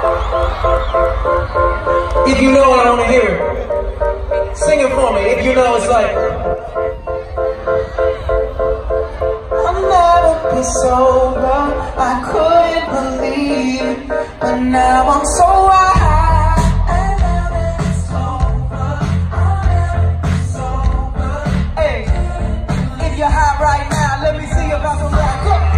If you know it, I want to hear it. Sing it for me. If you know, it's like, I'll never be sober. I couldn't believe it, but now I'm so high. And now that it's over, I'll never be sober. Hey, if you're high right now, let me see about some rock.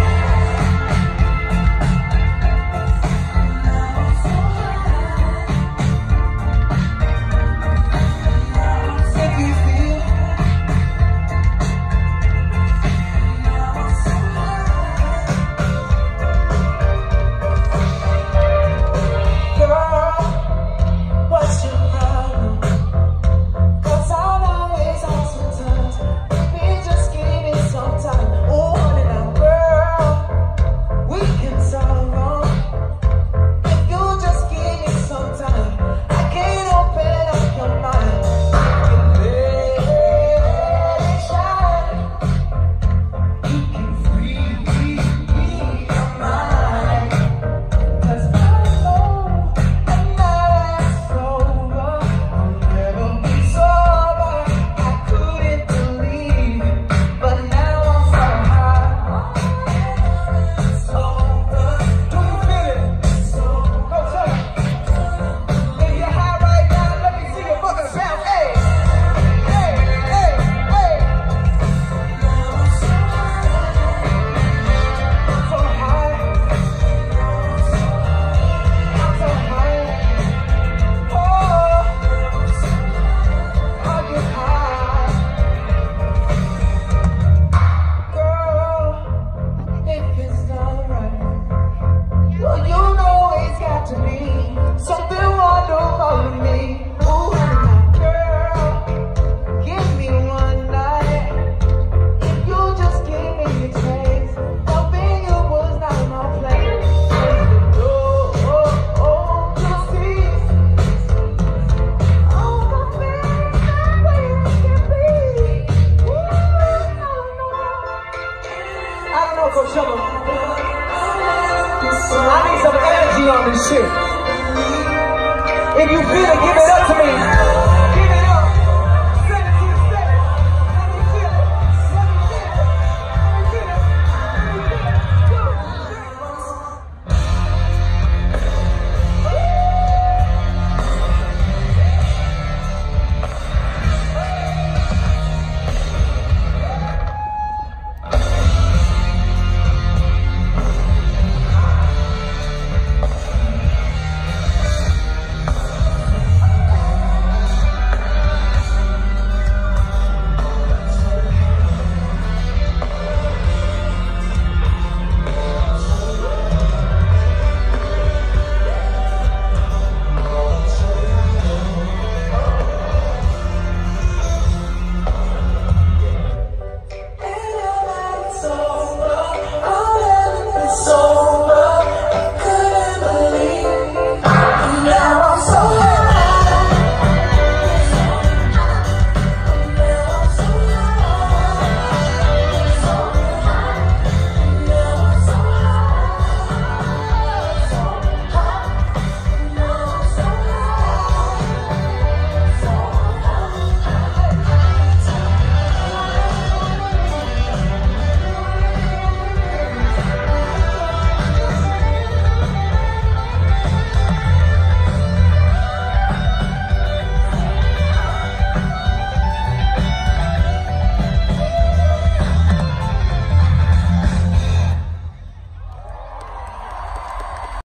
Coachella. I need some energy on this shit. If you feel it, give it up to me.